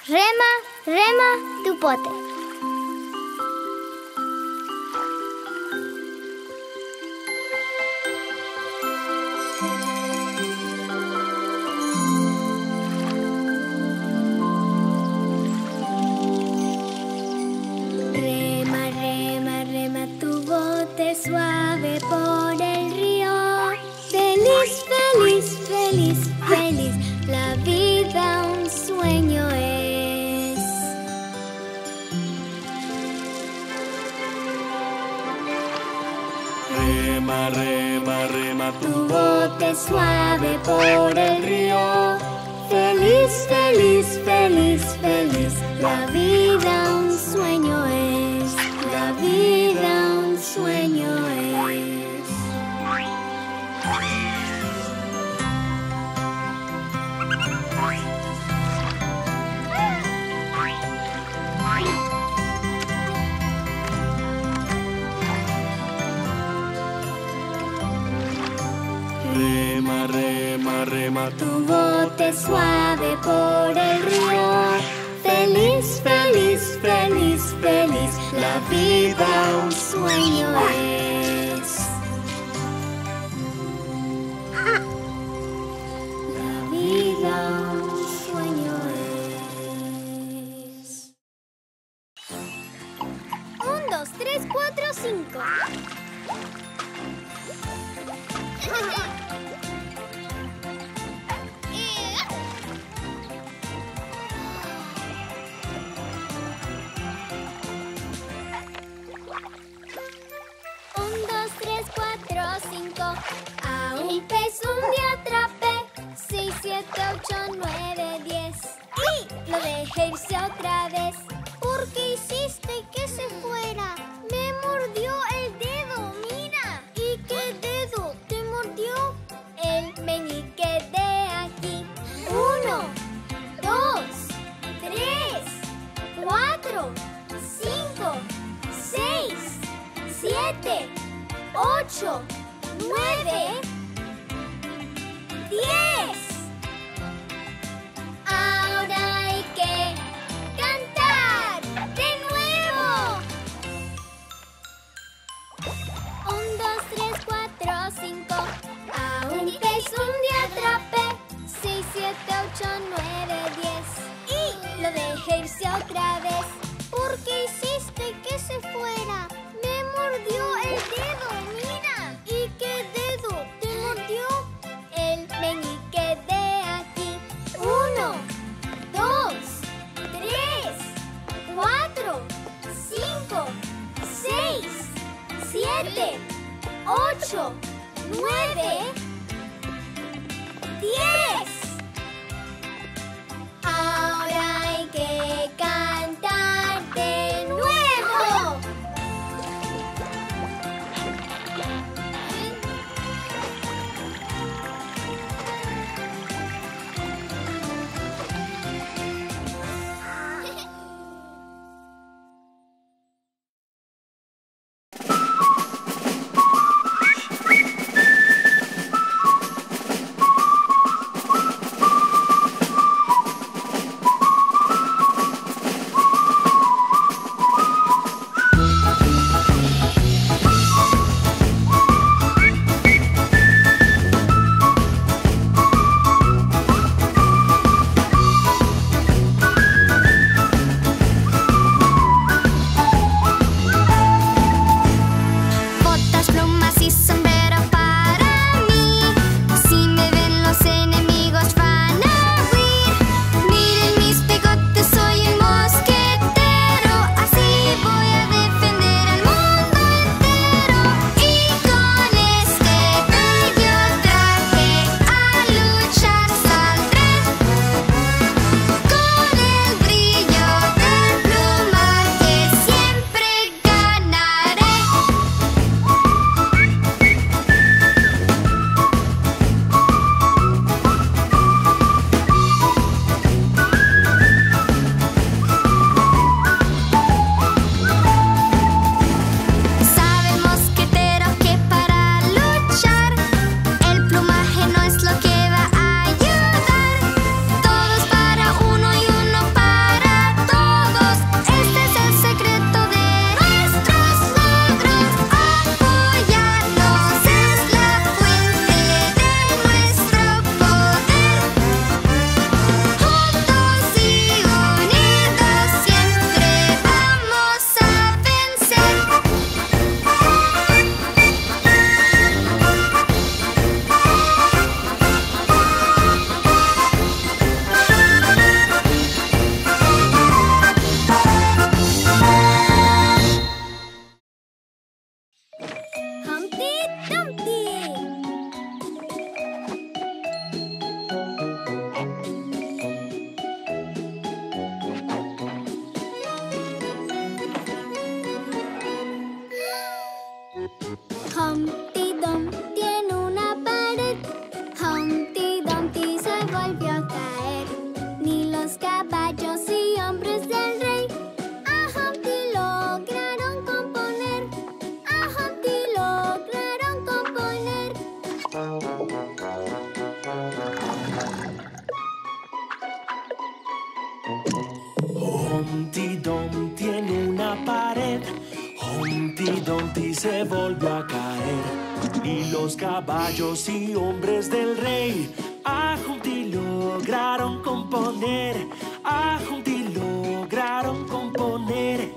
Rema, rema tu pote. Rema, rema, rema tu bote suave por el río. Feliz, feliz, feliz, feliz, la vida un sueño es. Rema, rema, rema tu bote suave por el río. Feliz, feliz, feliz, feliz, la vida un sueño es. La vida un sueño es. Rema, rema, rema Tu bote suave por el río. Feliz, feliz, feliz, feliz, la vida un sueño es. La vida un sueño es. 1, 2, 3, 4, 5. 1, 2, 3, 4, 5. A un pez un día atrapé. 6, 7, 8, 9, 10. Y lo dejé irse otra vez. ¿Por qué hiciste que se fuera? Me mordió el dedo, mira. ¿Y qué dedo te mordió? El meñique de aquí. 1, 2, 3, 4, 5, 6, 7, 8, 9, 10. Ahora hay que cantar de nuevo. 1, 2, 3, 4, 5. A un pez un día atrapé. 6, 7, 8, 9, 10. Y lo dejé irse otra vez. ¿Por qué hiciste que se fuera? Me mordió el dedo, mira. ¿Y qué dedo te mordió? El meñique de aquí. 1, 2, 3, 4, 5, 6, 7, 8, 9, 10. Ahora hay que cantar de nuevo. se volvió a caer. Y los caballos y hombres del rey a Humpty lograron componer. A Humpty lograron componer.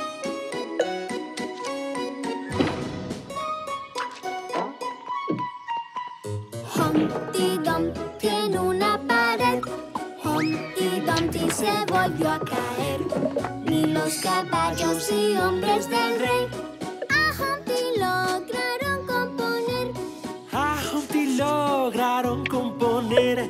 Humpty Dumpty en una pared. Humpty Dumpty se volvió a caer. Ni los caballos y hombres del rey a Humpty lograron componer. A Humpty lograron componer.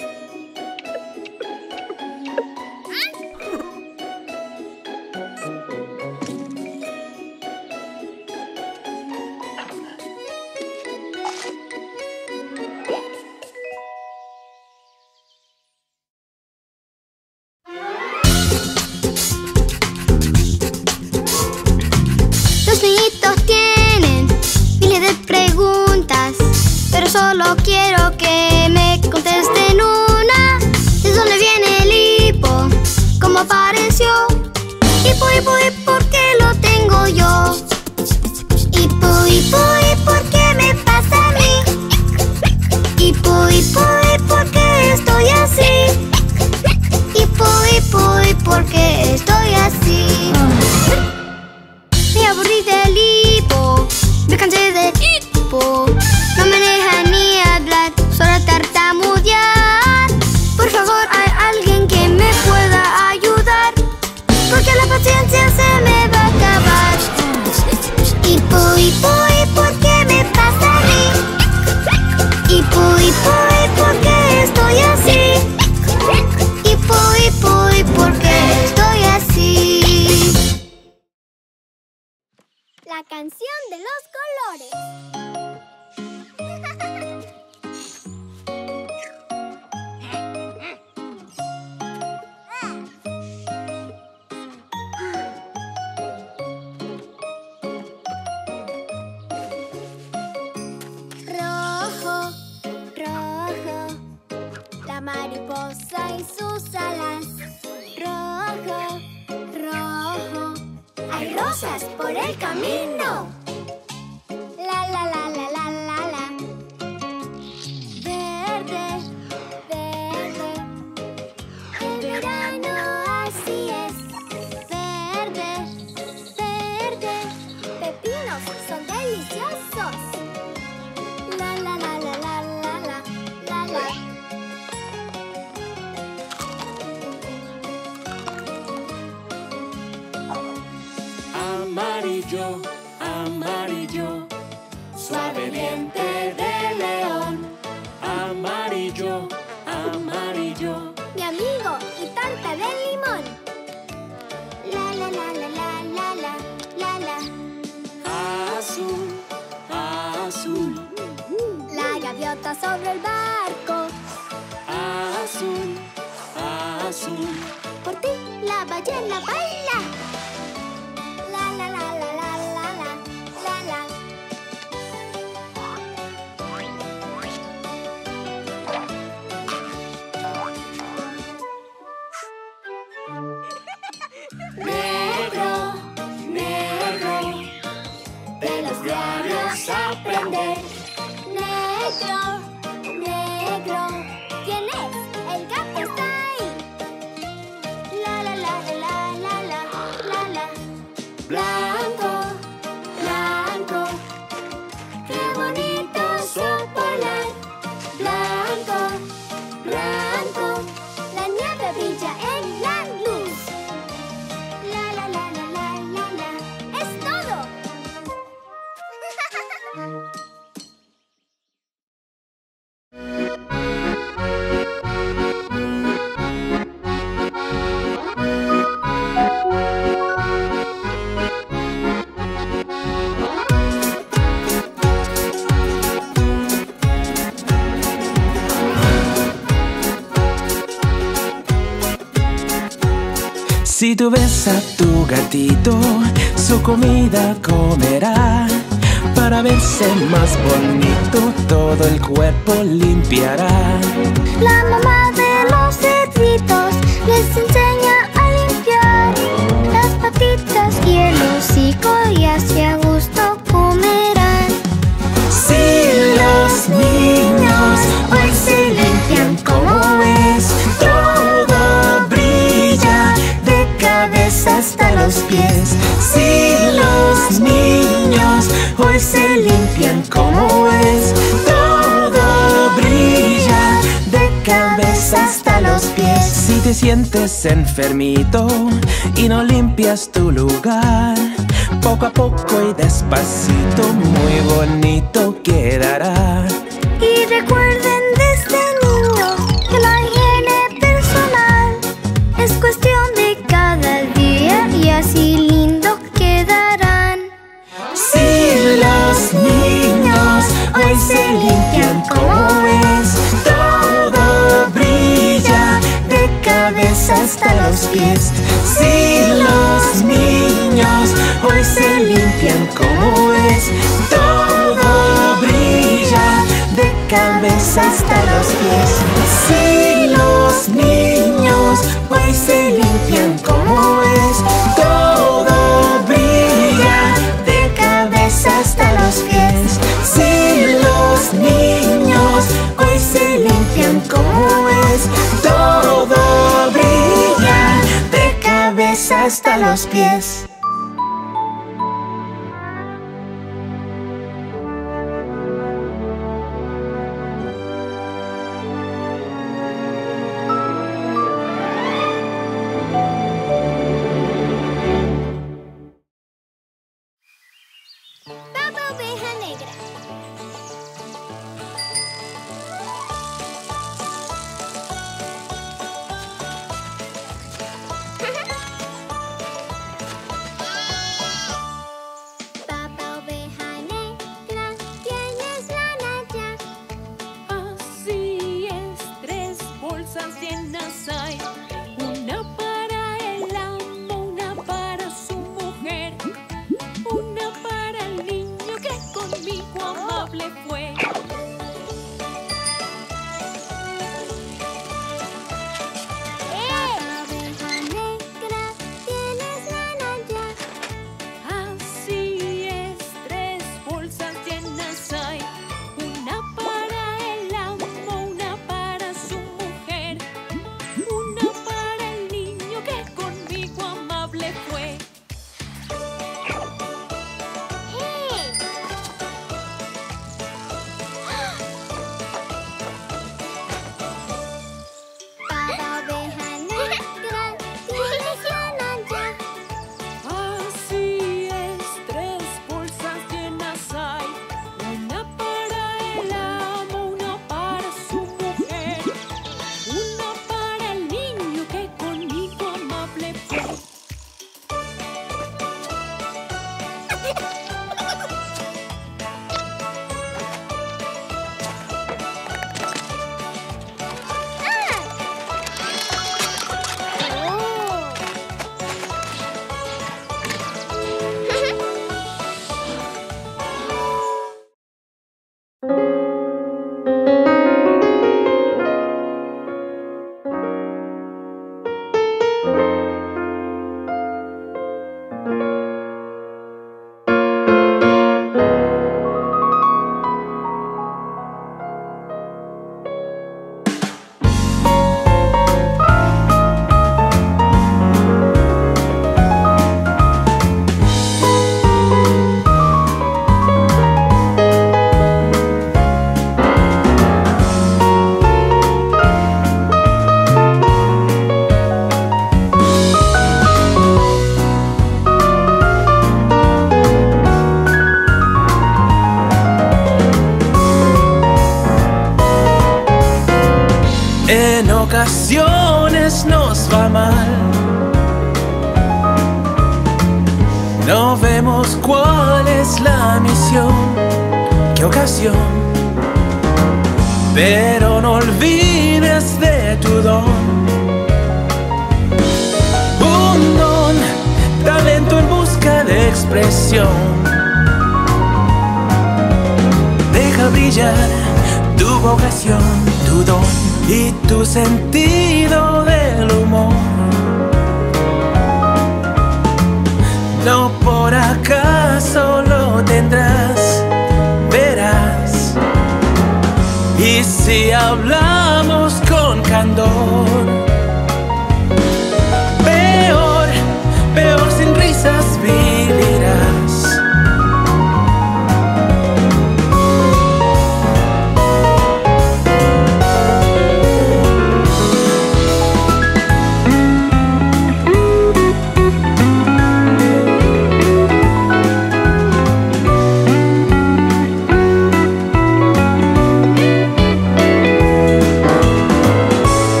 Los niñitos tienen miles de preguntas, pero solo quiero que me contesten una. ¿De dónde viene el hipo? ¿Cómo apareció? Hipo, hipo, ¿y por qué lo tengo yo? Hipo, hipo, ¿y por qué me pasa a mí? Hipo, hipo, ¿y por qué estoy así? Hipo, hipo, ¿y por qué estoy así? Me aburrí del hipo, me cansé del hipo. No me deja ni hablar, solo tartamudear. Por favor, hay alguien que me pueda ayudar, porque la paciencia se me va a acabar. Hipo, hipo, ¿y por qué me pasa a mí? Hipo, hipo, ¿y por qué estoy así? Hipo, hipo, ¿y por qué estoy así? La canción de los colores. Rojo, rojo, la mariposa y sus alas. Rojo, rojo, hay rosas por el camino. La la la la la la la. Verde, verde, el verano así es. Verde, verde, pepinos son deliciosos. La la la la la la la la la. Amarillo, amarillo, suave diente de león. Amarillo, amarillo, Mi amigo y tarta de limón. La la la la la la la la la. azul, azul, La gaviota sobre el barco. azul, azul. Por ti la ballena baila. La la la la la la la la la. Negro, negro, de los diarios aprender. Negro, negro, ¿quién es? El gato está ahí. La la la la la la la la. Blanco, blanco, Qué bonito sopolar. blanco, Blanco, la nieve brilla en la luz. La la la la la la la. Es todo. Si tú ves a tu gatito, su comida comerá. Para verse más bonito, todo el cuerpo limpiará. La mamá de los cerditos les enseña a limpiar las patitas y el hocico, y así a gusto te sientes enfermito y no limpias tu lugar, poco a poco y despacito, muy bonito quedará. Y recuerden desde niños que la higiene personal es cuestión de cada día y así lindo quedarán. Si los niños hoy se limpian como ves, todo brilla de cabeza hasta los pies. Si los niños hoy se limpian como ves, todo brilla de cabeza hasta los pies. Si los niños hoy se limpian como ves, todo brilla de cabeza hasta los pies. Si los niños hoy se limpian como ves, todo brilla de cabeza hasta los pies. Papá Oveja Negra. Papá Oveja Negra, tienes lana ya. Así es, 3 bolsas llenas hay. Una para el amo, una para su mujer, una para el niño que conmigo amable fue. Papá Oveja Negra, tienes lana ya. Así es, 3 bolsas llenas hay. Una para el amo, una para su mujer, una para el niño que conmigo amable fue. Papá Oveja Negra, tienes lana ya. Así es, 3 bolsas llenas hay. Una para el amo, una para su mujer, una para el niño que conmigo amable fue. En ocasiones nos va mal, no vemos cuál es la misión, qué ocasión, pero no olvides de tu don. Un don, talento en busca de expresión. Deja brillar tu vocación, tu don y tu sentido del humor. No por acaso lo tendrás, verás. Y si hablamos con candor,